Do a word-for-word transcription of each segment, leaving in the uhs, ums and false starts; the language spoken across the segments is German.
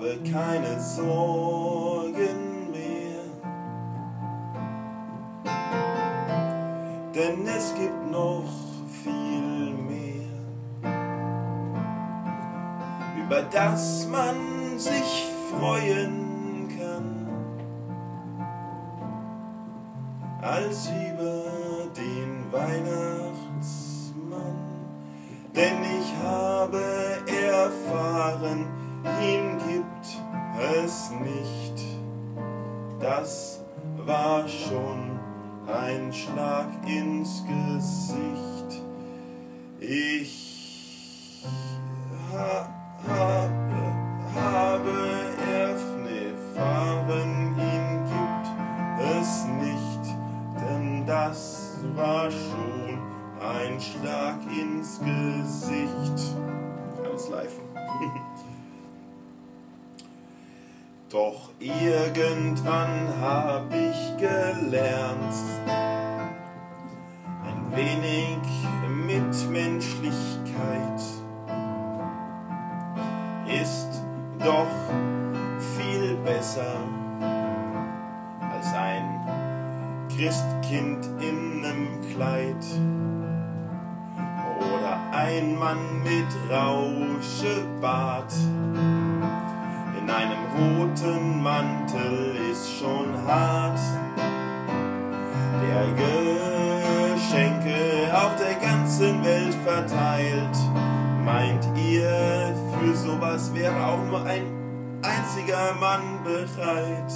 habe keine Sorgen mehr, denn es gibt noch viel mehr, über das man sich freuen kann, als über den Weihnachtsmann. Denn ich habe erfahren, ihn gibt es nicht. Das war schon ein Schlag ins Gesicht. Ich ha, habe, habe erfahren, ihn gibt es nicht. Denn das war schon ein Schlag ins Gesicht. Alles live. Doch irgendwann hab ich gelernt, ein wenig Mitmenschlichkeit ist doch viel besser als ein Christkind in nem Kleid oder ein Mann mit Rauschebart. In einem roten Mantel ist schon hart, der Geschenke auf der ganzen Welt verteilt. Meint ihr, für sowas wäre auch nur ein einziger Mann bereit?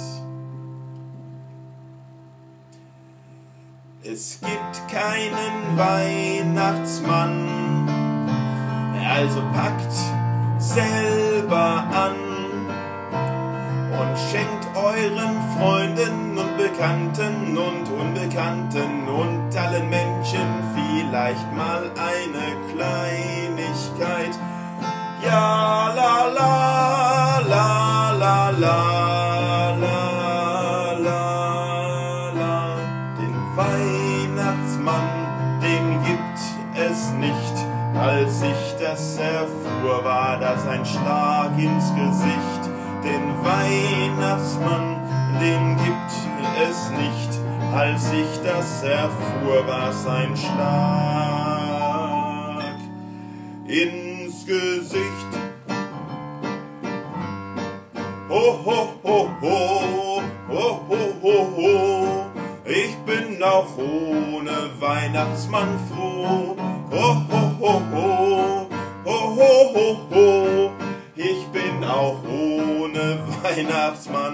Es gibt keinen Weihnachtsmann, also packt selber an und schenkt euren Freunden und Bekannten und Unbekannten und allen Menschen vielleicht mal eine Kleinigkeit. Ja, la, la, la, la, la, la, la, la. Den Weihnachtsmann, den gibt es nicht. Als ich das erfuhr, war das ein Schlag ins Gesicht. Den Weihnachtsmann, den gibt es nicht. Als ich das erfuhr, war's ein Schlag ins Gesicht. Ho, ho, ho, ho, ho, ho, ho, ho. Ich bin auch ohne Weihnachtsmann froh. Ho, ho, ho, ho, ho, ho, ho, ho. Ich bin auch ohne Weihnachtsmann